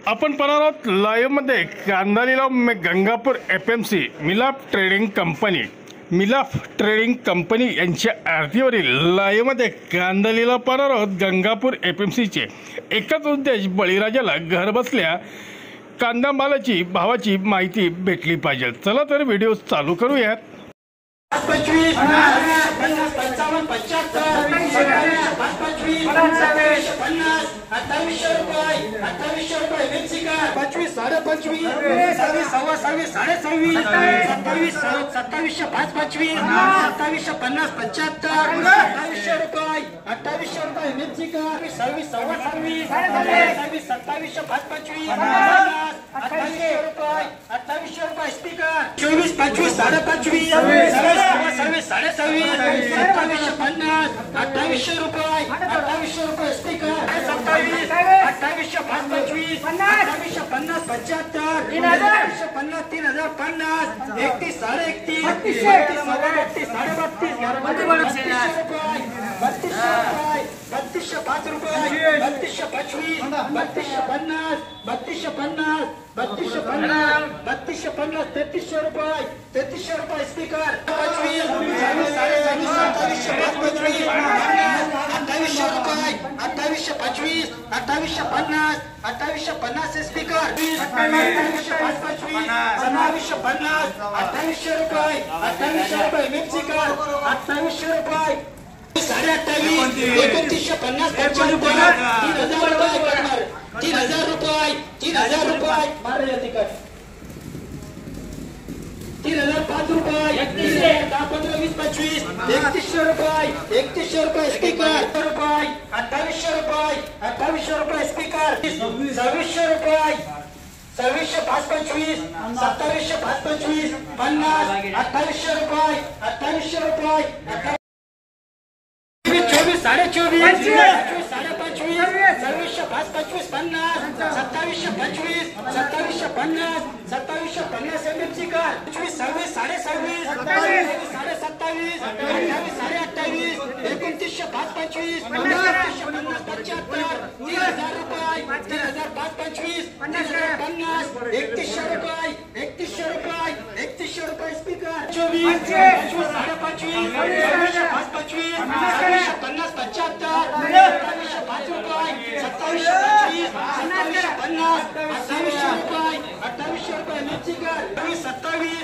आपण परत लाईव्ह मध्ये कांदा लिलाव Gangapur FMC Milaf trading company यांच्या आरतीवरील लाईव्ह मध्ये कांदा लिलाव पाहणार आहोत। गंगापूर FMCचे एकच उद्देश, बळीराजाला घर बसल्या कांदा मालाची भावाची माहिती भेटली पाहिजे। चला तर व्हिडिओ चालू करूयात। 25 50 55 75 25 50 2800 रुपये मेक्सिका 25 25 26 27 27 27 5 25 27 50 75 2800 रुपये मेक्सिका 26 27 27 5 25 2800 रुपये स्पीकर 24 25 25 27 50 2800 रुपये स्पीकर 27 28 5 25 28 50 75 3050 3050 31 31 32 5 रुपये 32 25 32 50 32 50 32 50 32 50 3300 रुपये स्पीकर 25 28 25 28 50 स्पीकर 28 रुपये मेक्सिका 2800 रुपये 2950 3000 रुपये मारे तिकट 3005 रुपये 10 15 20 25 3100 रुपये स्पीकर 2800 रुपये स्पीकर 2600 रुपये 26 5 25 27 5 25 50 2800 रुपये 24 24 27 5 25 50 27 25 27 50 27 मेक्सिका 26 27 27 28 29 5 25 3000 रुपये 3005 25 50 3100 रुपये स्पीकर 24 25 5 25 50 75 5 रुपये 27 50 2800 रुपये मेक्सिका 27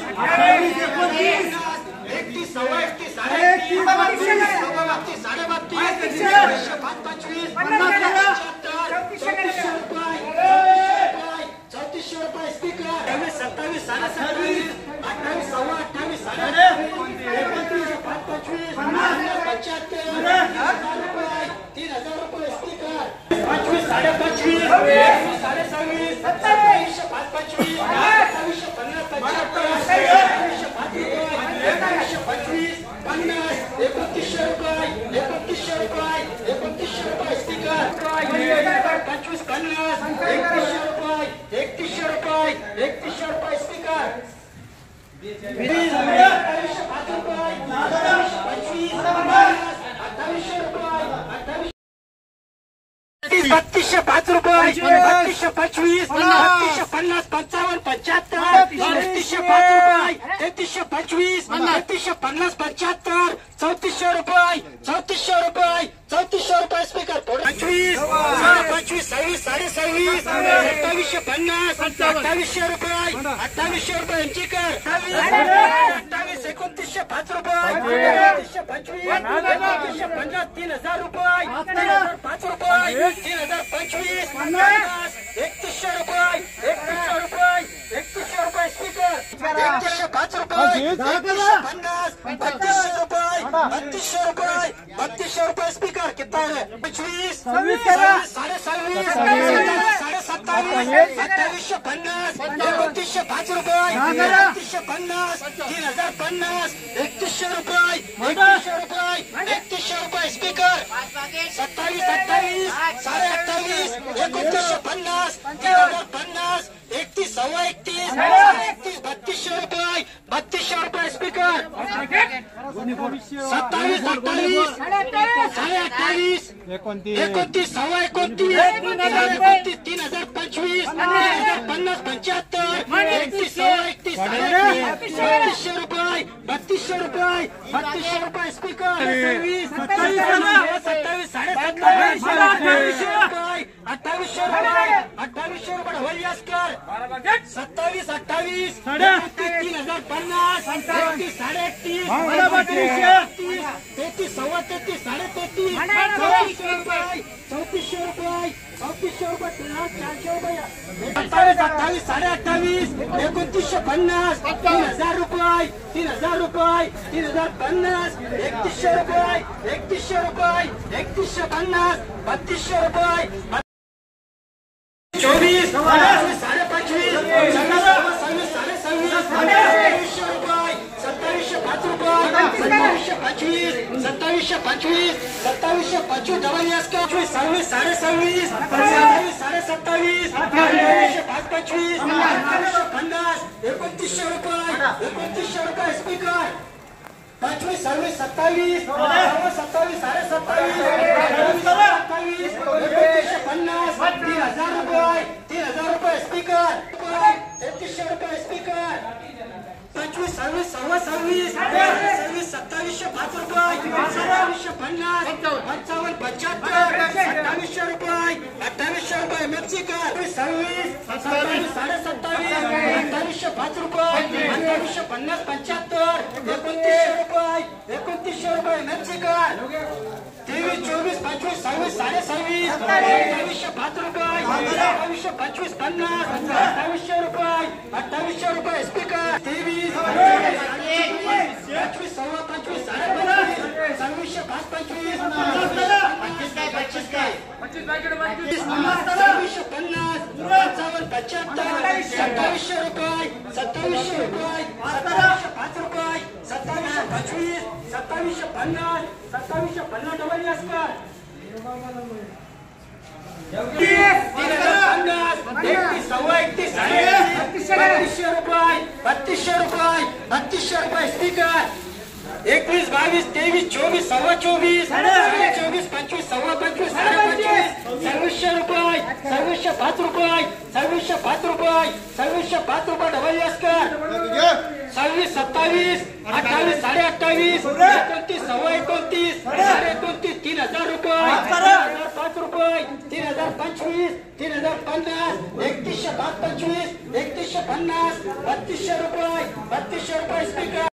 32 5 रुपये 32 25 32 50 55 75 33 5 रुपये 33 25 33 50 75 3400 रुपये 3400 रुपये स्पीकर 25 26 27 27 50 2800 रुपये 2800 रुपये एंचिकर 28 29 5 रुपये 25 50 3000 रुपये 5 रुपये 3025 3100 रुपये स्पीकर 5 रुपये 3200 रुपये स्पीकर कितना है 25 27 27 5 रुपये 50 3050 3100 रुपये स्पीकर 27 28 28 2950 3050 31 31 3200 रुपये स्पीकर 27 28 29 29 29 3025 पंच्याहत्तर 31 3200 रुपये 3200 रुपये स्पीकर 27 2800 रुपये वलियास्कर 27 28 3050 31 31.5 33 सव्वा 33 साडे 33 3400 रुपये 400 रुपये 28 साडे 28 2950 3000 रुपये 3050 3100 रुपये 3150 3200 रुपये 24 साडे 25 2725 डबल यास्कर 26 साडे 26 साडे 27 25 50 2900 रुपये स्पीकर 25 27 27 साडे 27 3000 रुपये स्पीकर 3300 रुपये स्पीकर 25 26 सव्वा 26 2705 रुपये 2750 55 75 2800 रुपये मेक्सिकन 26 27 साडे 27 2805 रुपये 2850 75 2900 रुपये मेक्सिकन 23 24 25 26 साडे 26 2805 रुपये 2825 50 2800 रुपये स्पीकर 23 25 सव्वा 25 साडे 25 26 डबल यास्कर 3200 रुपये स्पीकर 21 22 23 24 सव्वा 24 24 25 सव्वा 25 साडे 25 2705 रुपये 2705 रुपये डबल यास्कर 26 27 28 साडे 28 29 सव्वा 29 साडे 29 3000 रुपये 3005 रुपये 3025 3050 3125 3150 3200 रुपये स्पीकर